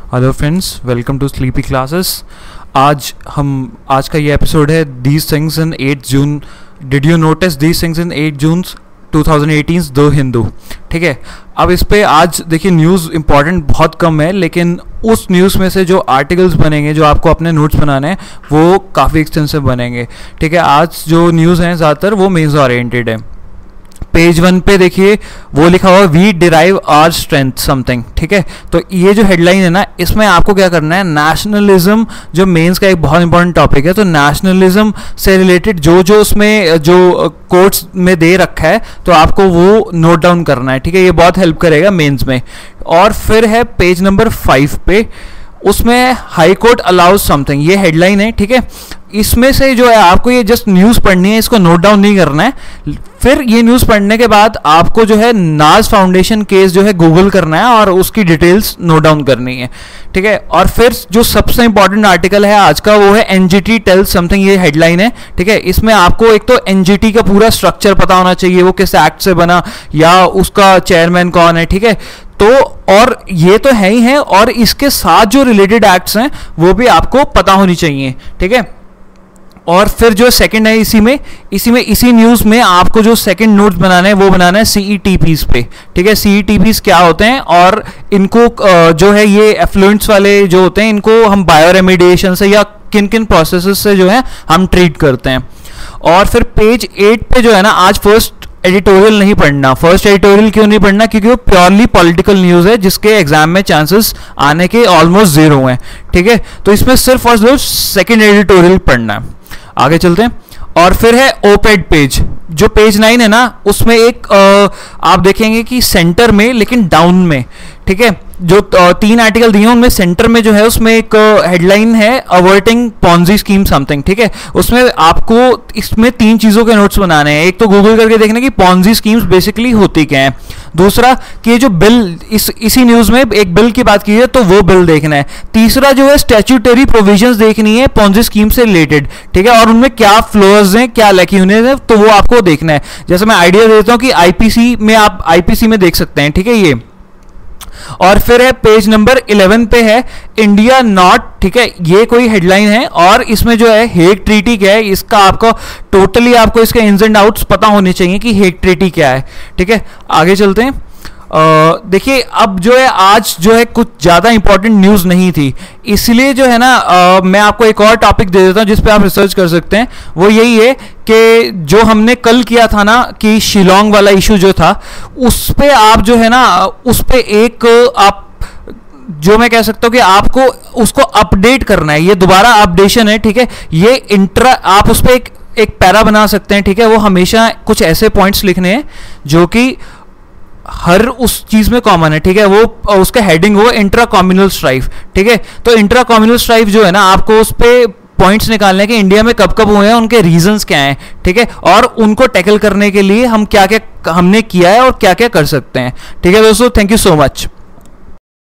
Hello friends, welcome to sleepy classes. आज का ये एपिसोड है these things in 8 June. Did you notice these things in 8 June 2018 the Hindu. ठीक है, अब इस पे आज देखिए न्यूज़ इंपॉर्टेंट बहुत कम है, लेकिन उस न्यूज़ में से जो आर्टिकल्स बनेंगे, जो आपको अपने नोट्स बनाने हैं, वो काफ़ी एक्सटेंसिव बनेंगे। ठीक है, आज जो न्यूज़ हैं ज़्यादातर वो मेंस ओरिएंटेड है। पेज 1 पे देखिए वो लिखा हुआ we derive our strength something. ठीक है, तो ये जो हेडलाइन है ना, इसमें आपको क्या करना है, नेशनलिज्म जो मेंस का एक बहुत इंपॉर्टेंट टॉपिक है, तो नेशनलिज्म से रिलेटेड जो उसमें जो कोट्स में दे रखा है तो आपको वो नोट डाउन करना है। ठीक है, ये बहुत हेल्प करेगा मेंस में। और फिर है पेज नंबर 5 पे, उसमें हाई कोर्ट अलाउज समथिंग, ये हेडलाइन है। ठीक है, इसमें से जो है आपको ये जस्ट न्यूज़ पढ़नी है, इसको नोट डाउन नहीं करना है। फिर ये न्यूज़ पढ़ने के बाद आपको जो है नाज फाउंडेशन केस जो है गूगल करना है और उसकी डिटेल्स नोट डाउन करनी है। ठीक है, और फिर जो सबसे इंपॉर्टेंट आर्टिकल है आज का वो है एनजीटी टेल्स समथिंग, ये हेडलाइन है। ठीक है, इसमें आपको एक तो एनजीटी का पूरा स्ट्रक्चर पता होना चाहिए, वो किस एक्ट से बना या उसका चेयरमैन कौन है। ठीक है, तो और ये तो है ही है, और इसके साथ जो रिलेटेड एक्ट्स हैं वो भी आपको पता होनी चाहिए। ठीक है, और फिर जो सेकंड है इसी न्यूज़ में आपको जो सेकंड नोट्स बनाना है वो बनाना है सीईटीपीस पे। ठीक है, सीईटीपीस क्या होते हैं और इनको जो है ये एफ्लुएंट्स वाले जो होते हैं, इनको हम बायोरेमिडिएशन से या किन किन प्रोसेसेस से जो है हम ट्रीट करते हैं। और फिर पेज 8 पे जो है ना, आज फर्स्ट एडिटोरियल नहीं पढ़ना। फर्स्ट एडिटोरियल क्यों नहीं पढ़ना? क्योंकि वो प्योरली पॉलिटिकल न्यूज़ है, जिसके एग्जाम में चांसेस आने के ऑलमोस्ट जीरो हैं। ठीक है, तो इसमें सिर्फ और सिर्फ सेकेंड एडिटोरियल पढ़ना है। आगे चलते हैं। और फिर है ओपेड पेज, जो पेज 9 है ना, उसमें एक आप देखेंगे कि सेंटर में, लेकिन डाउन में, ठीक है, जो 3 आर्टिकल दिए हैं उनमें सेंटर में जो है उसमें एक हेडलाइन है अवर्टिंग पॉन्जी स्कीम समथिंग। ठीक है, उसमें आपको इसमें 3 चीज़ों के नोट्स बनाने हैं। एक तो गूगल करके देखना कि पॉन्जी स्कीम्स बेसिकली होती क्या है। दूसरा कि ये जो बिल इसी न्यूज़ में एक बिल की बात की है तो वो बिल देखना है। तीसरा जो है स्टैट्यूटरी प्रोविजंस देखनी है पॉन्जी स्कीम से रिलेटेड। ठीक है, और उनमें क्या फ्लॉज हैं, क्या लैक्यूनेस हैं, तो वो आपको देखना है। जैसे मैं आइडिया देता हूँ कि आईपीसी में आप आईपीसी में देख सकते हैं। ठीक है, ये। और फिर है पेज नंबर 11 पे है इंडिया नॉट। ठीक है, ये कोई हेडलाइन है और इसमें जो है हेग ट्रीटी क्या है, इसका आपको टोटली आपको इसके इन्स एंड आउट्स पता होने चाहिए कि हेग ट्रीटी क्या है। ठीक है, आगे चलते हैं। देखिए अब जो है आज जो है कुछ ज़्यादा इंपॉर्टेंट न्यूज़ नहीं थी, इसलिए जो है ना मैं आपको एक और टॉपिक दे देता हूँ जिस पे आप रिसर्च कर सकते हैं। वो यही है कि जो हमने कल किया था ना कि शिलोंग वाला इशू जो था, उस पे आप जो है ना उस पे एक आप जो मैं कह सकता हूँ कि आपको उसको अपडेट करना है, ये दोबारा अपडेशन है। ठीक है, ये इंट्रा आप उस पर एक पैरा बना सकते हैं। ठीक है, वो हमेशा कुछ ऐसे पॉइंट्स लिखने हैं जो कि हर उस चीज में कॉमन है। ठीक है, वो उसका हेडिंग हो इंट्रा कम्युनल स्ट्राइफ। ठीक है, तो इंट्रा कम्युनल स्ट्राइफ जो है ना, आपको उस पे पॉइंट्स निकालने के इंडिया में कब कब हुए हैं, उनके रीजंस क्या हैं। ठीक है, और उनको टैकल करने के लिए हम क्या क्या हमने किया है और क्या क्या कर सकते हैं। ठीक है दोस्तों, थैंक यू सो मच।